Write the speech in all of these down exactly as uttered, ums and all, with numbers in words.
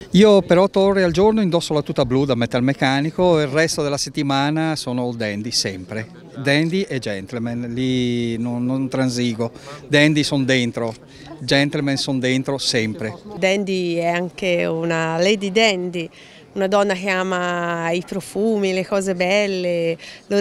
Io per otto ore al giorno indosso la tuta blu da metalmeccanico e il resto della settimana sono dandy sempre. Dandy e gentleman, lì non, non transigo. Dandy sono dentro, gentleman sono dentro sempre. Dandy è anche una lady dandy, una donna che ama i profumi, le cose belle,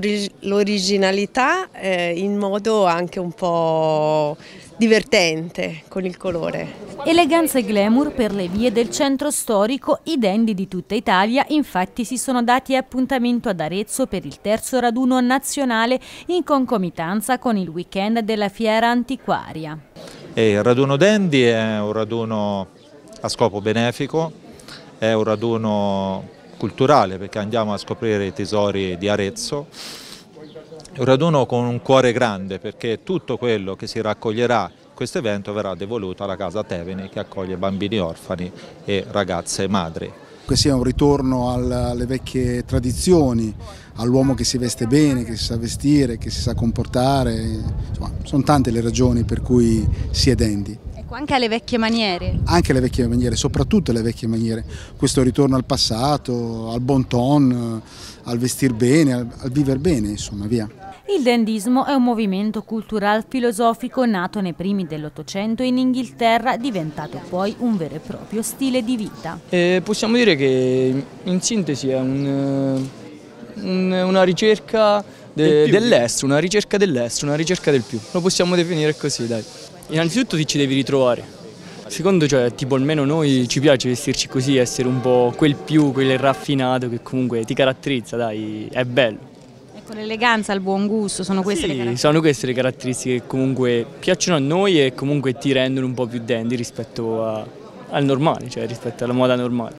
l'originalità eh, in modo anche un po' divertente con il colore. Eleganza e glamour per le vie del centro storico, i dandy di tutta Italia infatti si sono dati appuntamento ad Arezzo per il terzo raduno nazionale in concomitanza con il weekend della fiera antiquaria. E il raduno dandy è un raduno a scopo benefico, è un raduno culturale perché andiamo a scoprire i tesori di Arezzo, è un raduno con un cuore grande perché tutto quello che si raccoglierà in questo evento verrà devoluto alla Casa Teveni che accoglie bambini orfani e ragazze madri. Questo è un ritorno alle vecchie tradizioni, all'uomo che si veste bene, che si sa vestire, che si sa comportare, insomma, sono tante le ragioni per cui si è dandy. Ecco, anche alle vecchie maniere. Anche le vecchie maniere, soprattutto le vecchie maniere. Questo ritorno al passato, al bon ton, al vestir bene, al, al vivere bene, insomma, via. Il dandismo è un movimento cultural filosofico nato nei primi dell'Ottocento in Inghilterra, diventato poi un vero e proprio stile di vita. E possiamo dire che in sintesi è un, un, una ricerca de, dell'estero, una ricerca dell'estero, una ricerca del più. Lo possiamo definire così, dai. Innanzitutto ti ci devi ritrovare. Secondo, cioè, tipo almeno noi ci piace vestirci così, essere un po' quel più, quel raffinato che comunque ti caratterizza, dai, è bello. Con l'eleganza, il buon gusto, sono queste sì, le caratteristiche? Sono queste le caratteristiche che comunque piacciono a noi e comunque ti rendono un po' più dandy rispetto a, al normale, cioè rispetto alla moda normale.